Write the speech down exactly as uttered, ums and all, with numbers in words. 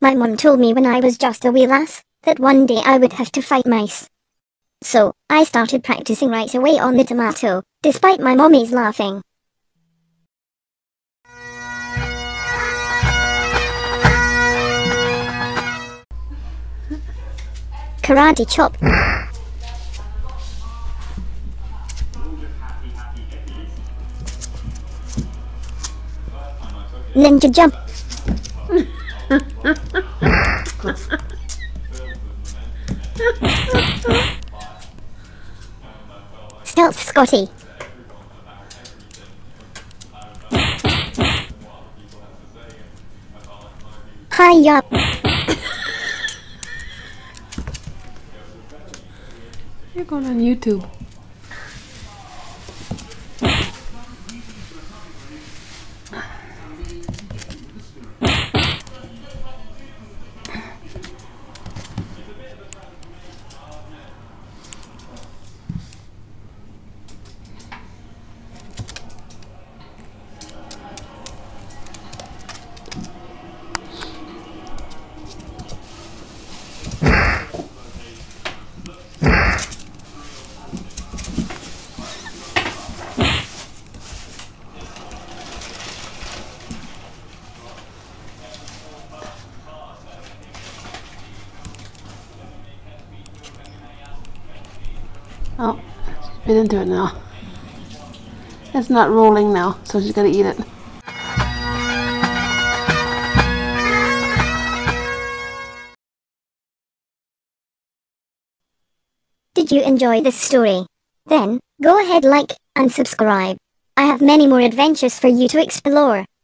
My mum told me when I was just a wee lass, that one day I would have to fight mice. So, I started practicing right away on the tomato, despite my mommy's laughing. Karate chop. Ninja jump. Stealth Scottie. Hi-ya. You're going on YouTube. Oh, she's been into it now. It's not rolling now, so she's gonna eat it. Did you enjoy this story? Then, go ahead, like and subscribe. I have many more adventures for you to explore.